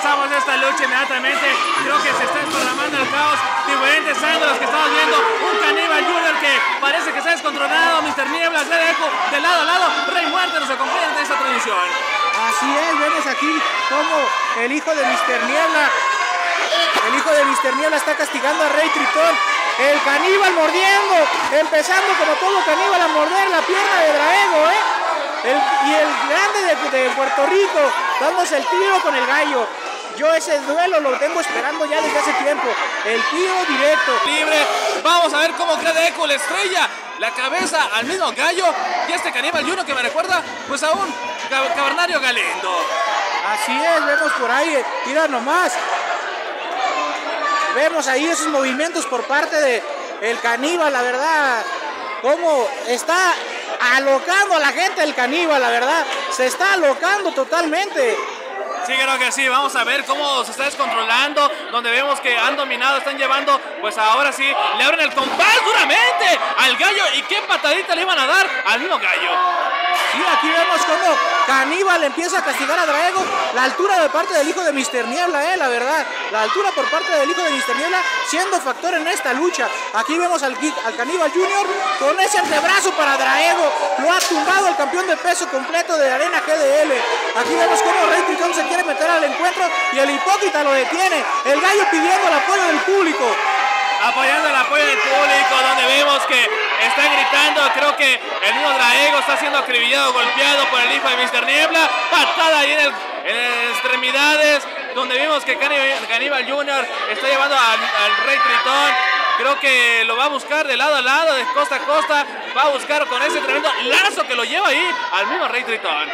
comenzamos esta lucha inmediatamente. Creo que se está programando el caos. Diferentes ángulos que estamos viendo. Un Caníbal Junior que parece que está descontrolado. Mr. Niebla, Red Echo, de lado a lado. Rey Muerte nos acompaña en esta transmisión. Así es, vemos aquí como el hijo de Mr. Niebla. El hijo de Mr. Niebla está castigando a Rey Tritón. El caníbal mordiendo, empezando como todo caníbal a morder la pierna de Draego, y el grande de Puerto Rico dándose el tiro con el gallo. Yo ese duelo lo tengo esperando ya desde hace tiempo. El tiro directo. Libre. Vamos a ver cómo Red Echo le estrella la cabeza al mismo gallo. Y este Caníbal Junior que me recuerda pues a un Cavernario Galindo. Así es, vemos por ahí, mira nomás. Vemos ahí esos movimientos por parte de el caníbal, la verdad, cómo está alocando a la gente el caníbal, la verdad, se está alocando totalmente. Sí, creo que sí, vamos a ver cómo se está descontrolando, donde vemos que han dominado, están llevando, pues ahora sí, le abren el compás duramente al gallo, y qué patadita le iban a dar al mismo gallo. Sí, aquí vemos cómo Caníbal empieza a castigar a Draego. La altura de parte del hijo de Mr. Niebla, la verdad. La altura por parte del hijo de Mr. Niebla siendo factor en esta lucha. Aquí vemos al Caníbal Junior con ese antebrazo para Draego. Lo ha tumbado el campeón de peso completo de Arena GDL. Aquí vemos cómo Rey Tritón se quiere meter al encuentro y el hipócrita lo detiene. El gallo pidiendo el apoyo del público. Apoyando el apoyo del público, donde vemos que están gritando. Creo que el mismo Draego está siendo acribillado, golpeado por el hijo de Mr. Niebla. Patada ahí en extremidades, donde vemos que Caníbal Junior está llevando al Rey Tritón. Creo que lo va a buscar de lado a lado, de costa a costa. Va a buscar con ese tremendo lazo que lo lleva ahí al mismo Rey Tritón.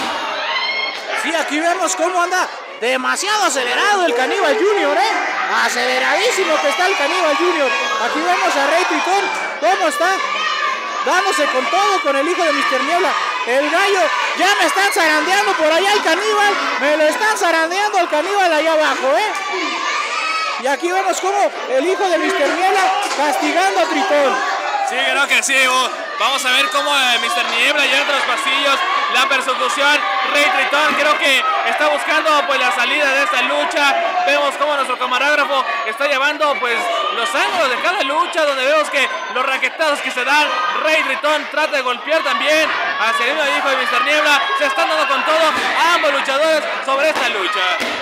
Sí, aquí vemos cómo anda demasiado acelerado el Caníbal Junior, aceleradísimo que está el Caníbal Junior. Aquí vemos a Rey Tritón cómo está dándose con todo con el hijo de Mr. Niebla. El gallo ya me están zarandeando por allá el caníbal, me lo están zarandeando el caníbal allá abajo, Y aquí vemos cómo el hijo de Mr. Niebla castigando a Tritón. Sí, creo que sí. Vamos a ver cómo Mr. Niebla ya entre los pasillos. La persecución, Rey Tritón creo que está buscando pues la salida de esta lucha. Vemos cómo nuestro camarógrafo está llevando pues los ángulos de cada lucha, donde vemos que los raquetazos que se dan, Rey Tritón trata de golpear también hacia el hijo de Mr. Niebla. Se están dando con todo ambos luchadores sobre esta lucha.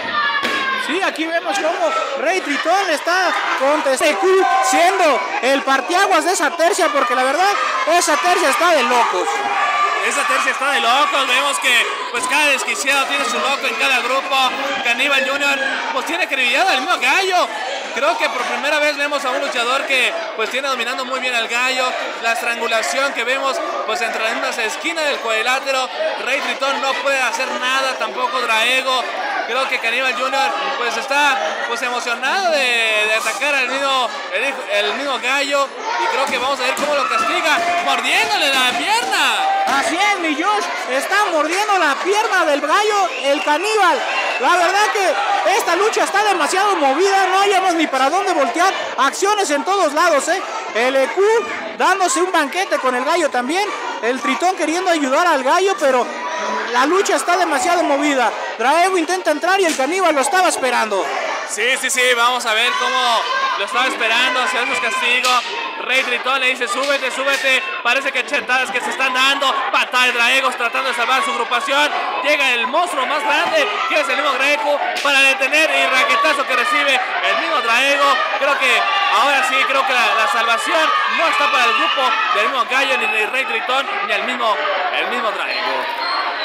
Sí, aquí vemos cómo Rey Tritón está con TCQ siendo el partiaguas de esa tercia, porque la verdad esa tercia está de locos. Esa tercia está de locos, vemos que pues cada desquiciado tiene su loco en cada grupo. Caníbal Junior pues tiene acribillado al mismo gallo. Creo que por primera vez vemos a un luchador que pues tiene dominando muy bien al gallo. La estrangulación que vemos pues entre las mismas esquinas del cuadrilátero. Rey Tritón no puede hacer nada, tampoco Draego. Creo que Caníbal Junior pues está pues emocionado de atacar al el mismo gallo, y creo que vamos a ver cómo lo castiga mordiéndole la pierna. Así es, mi Josh, está mordiendo la pierna del gallo el caníbal. La verdad que esta lucha está demasiado movida, no hayamos ni para dónde voltear. Acciones en todos lados, El EQ dándose un banquete con el gallo también. El Tritón queriendo ayudar al gallo, pero la lucha está demasiado movida. Draego intenta entrar y el caníbal lo estaba esperando. Sí, vamos a ver cómo lo estaba esperando, hacer sus castigos. Rey Tritón le dice súbete, súbete. Parece que chetadas que se están dando. Patada de Draegos tratando de salvar su agrupación. Llega el monstruo más grande, que es el mismo Greco, para detener el raquetazo que recibe el mismo Draego. Creo que ahora sí, creo que la salvación no está para el grupo del mismo gallo, ni del Rey Tritón, ni el mismo Draego.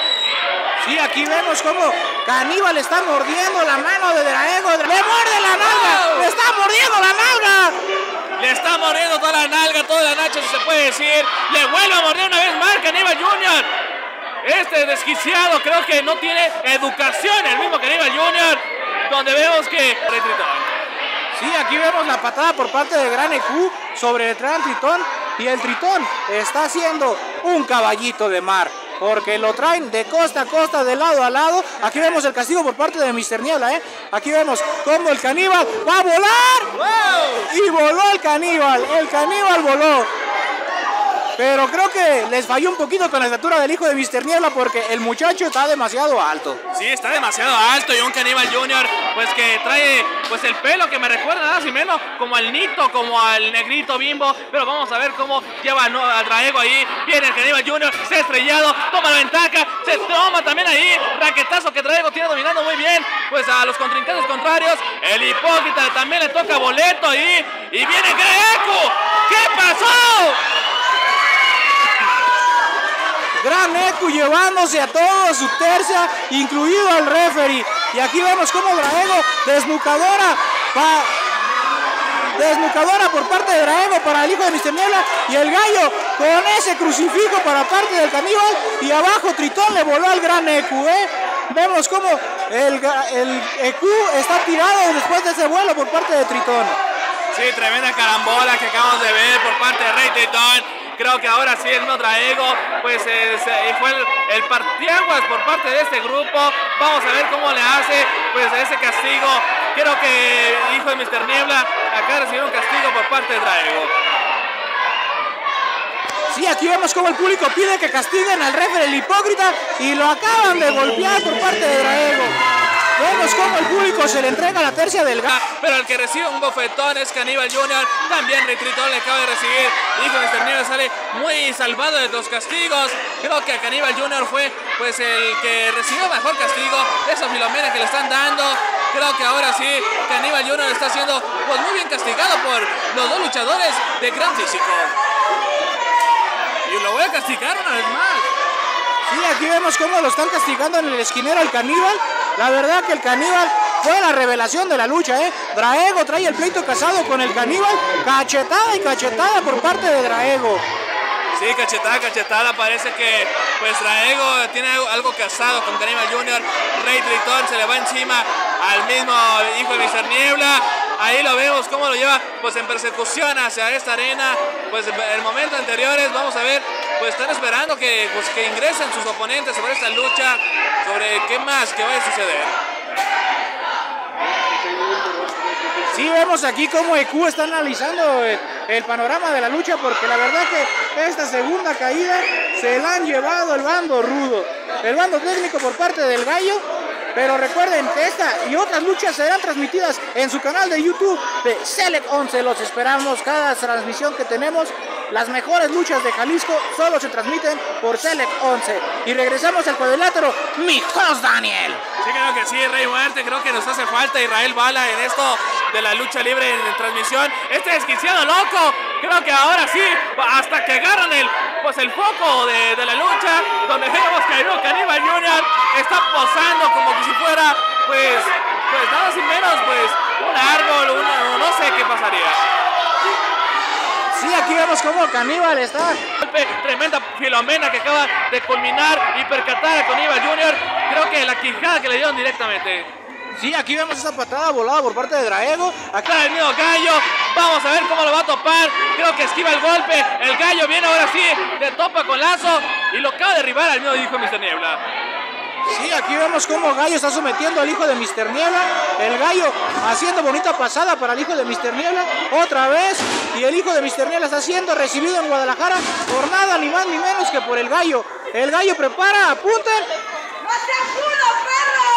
Sí, aquí vemos cómo Caníbal está mordiendo la mano de Draego. ¡Le muerde la nalga! ¡Le está mordiendo la nalga! Le está mordiendo toda la nalga, toda la nacha, si se puede decir. Le vuelve a morder una vez más Caníbal Junior. Este desquiciado creo que no tiene educación, el mismo Caníbal Junior, donde vemos que Rey Tritón. Sí, aquí vemos la patada por parte de Gran EQ sobre el Gran Tritón. Y el Tritón está haciendo un caballito de mar, porque lo traen de costa a costa, de lado a lado. Aquí vemos el castigo por parte de Mr. Niebla, Aquí vemos cómo el caníbal va a volar. ¡Wow! Y voló el caníbal voló. pero creo que les falló un poquito con la estatura del hijo de Mr. Niebla porque el muchacho está demasiado alto. Sí, está demasiado alto y un Caníbal Junior pues que trae pues el pelo que me recuerda nada más y menos como al Nito, como al Negrito Bimbo, pero vamos a ver cómo lleva a Draego ahí. Viene el Caníbal Junior, se ha estrellado, toma la ventaja, se toma también ahí, raquetazo que Draego tiene dominando muy bien pues a los contrincantes contrarios. El Hipócrita también le toca boleto ahí y viene Greco. ¿Qué pasó? Gran Eku llevándose a toda su tercia, incluido al referee. Y aquí vemos como Draego desnucadora por parte de Draego para el hijo de Mr. Niebla. Y el gallo con ese crucifijo para parte del Caníbal. Y abajo Tritón le voló al Gran Eku. Vemos como el Eku está tirado después de ese vuelo por parte de Tritón. Sí, tremenda carambola que acabamos de ver por parte de Rey Tritón. Creo que ahora sí el mismo Draego pues fue el partiaguas por parte de este grupo. Vamos a ver cómo le hace pues ese castigo. Creo que el hijo de Mr. Niebla acá recibió un castigo por parte de Draego. Sí, aquí vemos como el público pide que castiguen al referee el Hipócrita y lo acaban de golpear por parte de Draego. Vemos cómo el público se le entrega la tercia del gallo. Pero el que recibe un bofetón es Caníbal Junior. También Rey Tritón le acaba de recibir. Hijo de Mr. Niebla sale muy salvado de los castigos. Creo que a Caníbal Junior fue pues el que recibió mejor castigo. Esa Filomena que le están dando. Creo que ahora sí Caníbal Junior está siendo pues muy bien castigado por los dos luchadores de gran físico. Y lo voy a castigar una vez más. Sí, aquí vemos cómo lo están castigando en el esquinero al Caníbal. La verdad que el Caníbal fue la revelación de la lucha, Draego trae el pleito casado con el Caníbal. Cachetada y cachetada por parte de Draego. Sí, cachetada, parece que pues Draego tiene algo casado con Caníbal Junior. Rey Tritón se le va encima al mismo hijo de Mr. Niebla. Ahí lo vemos cómo lo lleva pues en persecución hacia esta arena. Pues en momentos anteriores vamos a ver, pues están esperando que ingresen sus oponentes sobre esta lucha, sobre qué más que vaya a suceder. Sí, vemos aquí cómo EQ está analizando el panorama de la lucha, porque la verdad que esta segunda caída se la han llevado el bando rudo, el bando técnico por parte del gallo. Pero recuerden que esta y otras luchas serán transmitidas en su canal de YouTube de Select 11. Los esperamos cada transmisión que tenemos. Las mejores luchas de Jalisco solo se transmiten por Select 11. Y regresamos al cuadrilátero, mi host Daniel. Sí, creo que sí, Rey Muerte. Creo que nos hace falta Israel Bala en esto de la lucha libre en transmisión. Este desquiciado loco. Creo que ahora sí, hasta que agarran el foco de la lucha, donde vemos que Caníbal Junior está posando como que si fuera, pues nada sin menos, pues un árbol, no sé qué pasaría. Sí, aquí vemos cómo Caníbal está. Tremenda Filomena que acaba de culminar y percatar a Caníbal Junior. Creo que la quijada que le dieron directamente. Sí, aquí vemos esa patada volada por parte de Draego. Acá el mismo gallo. Vamos a ver cómo lo va a topar. Creo que esquiva el golpe. El gallo viene ahora sí, le topa con lazo y lo acaba de derribar al mismo hijo de Mr. Niebla. Sí, aquí vemos cómo Gallo está sometiendo al hijo de Mr. Niebla. El Gallo haciendo bonita pasada para el hijo de Mr. Niebla. Otra vez. Y el hijo de Mr. Niebla está siendo recibido en Guadalajara por nada ni más ni menos que por el Gallo. El Gallo prepara, apunten. ¡No seas culo, perro!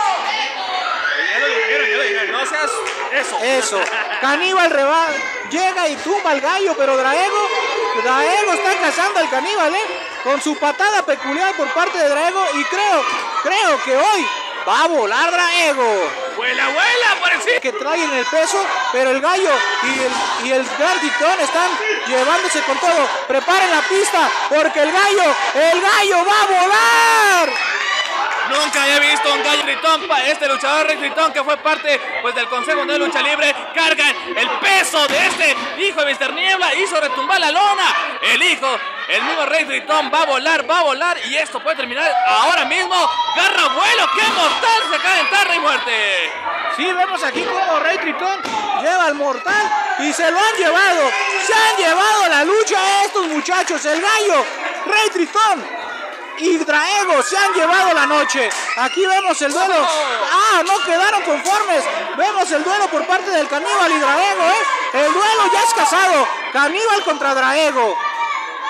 Ya lo dijeron, no seas eso. Eso. Caníbal llega y tumba al Gallo, pero Draego está cazando al Caníbal, con su patada peculiar por parte de Draego. Y creo que hoy va a volar Draego. ¡Vuela, por encima! Que traen el peso, pero el Gallo y el Gran Tritón están llevándose con todo. Preparen la pista, porque el gallo va a volar. Nunca había visto un gallo Tritón, este luchador Rey Tritón que fue parte pues del Consejo de Lucha Libre, cargan el peso de este hijo de Mr. Niebla, hizo retumbar la lona, el mismo Rey Tritón va a volar y esto puede terminar ahora mismo, garra vuelo, qué mortal se acaba de entrar Rey Muerte. Sí, vemos aquí como Rey Tritón lleva al mortal y se lo han llevado, la lucha a estos muchachos, el gallo, Rey Tritón y Draego se han llevado la noche. Aquí vemos el duelo. No quedaron conformes. Vemos el duelo por parte del Caníbal y Draego, El duelo ya es casado. Caníbal contra Draego.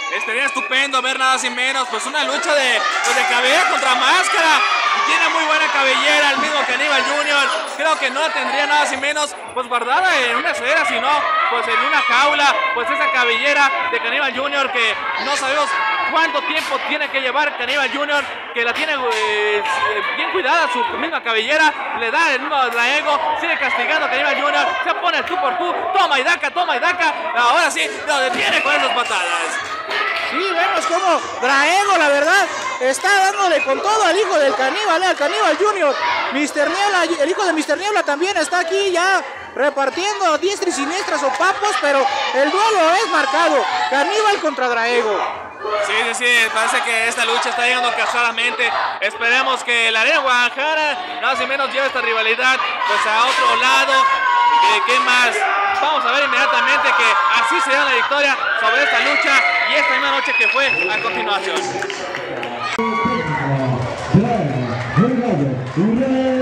Estaría estupendo ver nada sin menos, pues una lucha de cabellera contra máscara. Tiene muy buena cabellera, el mismo que Caníbal Jr. Creo que no tendría nada sin menos, pues guardada en una esfera, sino pues en una jaula, pues esa cabellera de Caníbal Jr. que no sabemos cuánto tiempo tiene que llevar Caníbal Jr., que la tiene bien cuidada su misma cabellera, le da el mismo Draego, sigue castigando a Caníbal Jr., se pone el tú por tú, toma y daca, ahora sí lo detiene con esas patadas. Sí, vemos como Draego, la verdad, está dándole con todo al hijo del Caníbal, al Caníbal Jr. Mr. Niebla, el hijo de Mr. Niebla también está aquí ya repartiendo diestra y siniestra sopapos, pero el duelo es marcado, Caníbal contra Draego. Sí, parece que esta lucha está llegando casualmente. Esperemos que la Arena Guadalajara nada más y menos lleve esta rivalidad pues a otro lado. ¿Qué más? Vamos a ver inmediatamente que así se da la victoria sobre esta lucha y esta misma noche que fue a continuación.